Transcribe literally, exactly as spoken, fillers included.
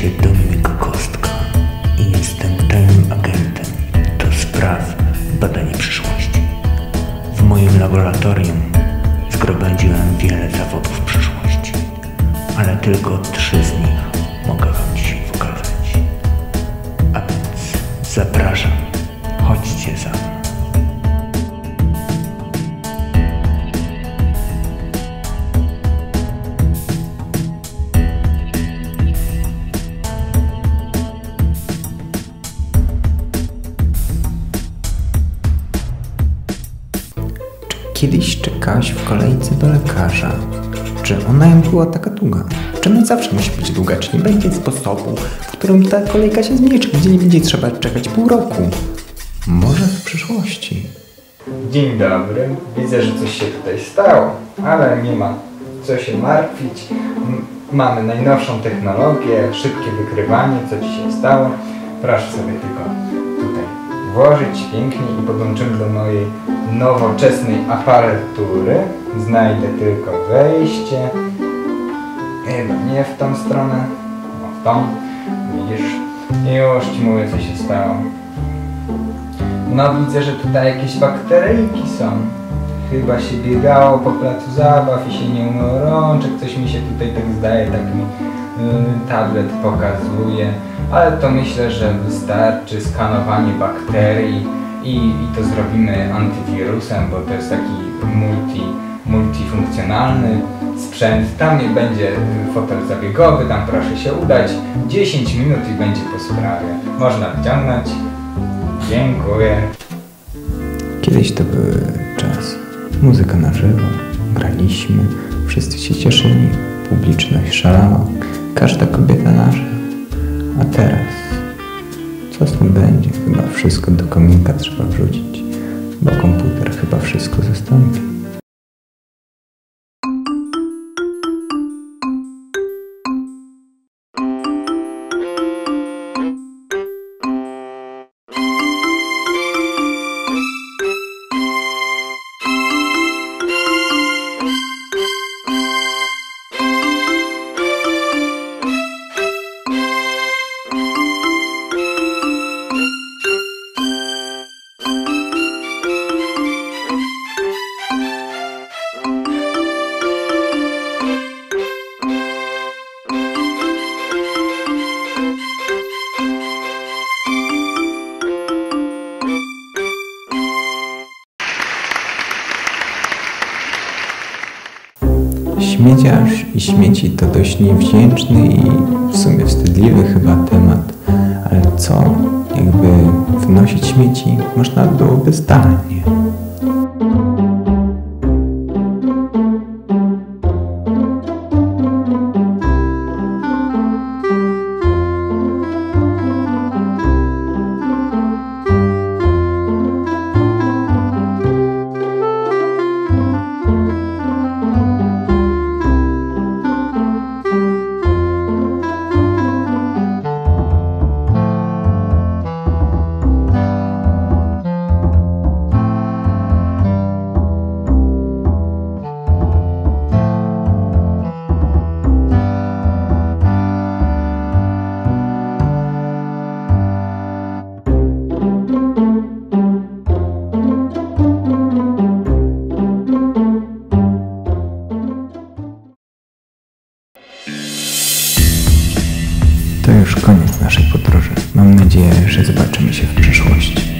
się Dominik Kostka i jestem tajnym agentem do spraw badania przyszłości. W moim laboratorium zgromadziłem wiele zawodów przyszłości, ale tylko trzy z nich mogę wam dzisiaj pokazać. A więc zapraszam, chodźcie za mną. Kiedyś czekałaś w kolejce do lekarza. Czy ona była taka długa? Czy ona zawsze musi być długa? Czy nie będzie sposobu, w którym ta kolejka się zmniejszy, gdzie nie będzie trzeba czekać pół roku? Może w przyszłości. Dzień dobry. Widzę, że coś się tutaj stało, ale nie ma co się martwić. M- mamy najnowszą technologię, szybkie wykrywanie, co ci się stało. Proszę sobie tylko tutaj włożyć pięknie i podłączymy do mojej nowoczesnej aparatury. Znajdę tylko wejście. Chyba nie w tą stronę, no w tą. Widzisz? Już ci mówię, co się stało. No widzę, że tutaj jakieś bakteryjki są. Chyba się biegało po placu zabaw i się nie umyło rączek. Coś mi się tutaj tak zdaje, tak mi yy, tablet pokazuje. Ale to myślę, że wystarczy skanowanie bakterii i, i to zrobimy antywirusem, bo to jest taki multi, multifunkcjonalny sprzęt. Tam nie będzie fotel zabiegowy, tam proszę się udać. dziesięć minut i będzie po sprawie. Można wciągnąć. Dziękuję. Kiedyś to były czasy. Muzyka na żywo, graliśmy, wszyscy się cieszyli, publiczność szalała, każda kobieta nasza. A teraz, co z tym będzie? Chyba wszystko do kominka trzeba wrzucić, bo komputer chyba wszystko zastąpi. Śmieciarz i śmieci to dość niewdzięczny i w sumie wstydliwy chyba temat, ale co, jakby wynosić śmieci można byłoby zdalnie. To już koniec naszej podróży. Mam nadzieję, że zobaczymy się w przyszłości.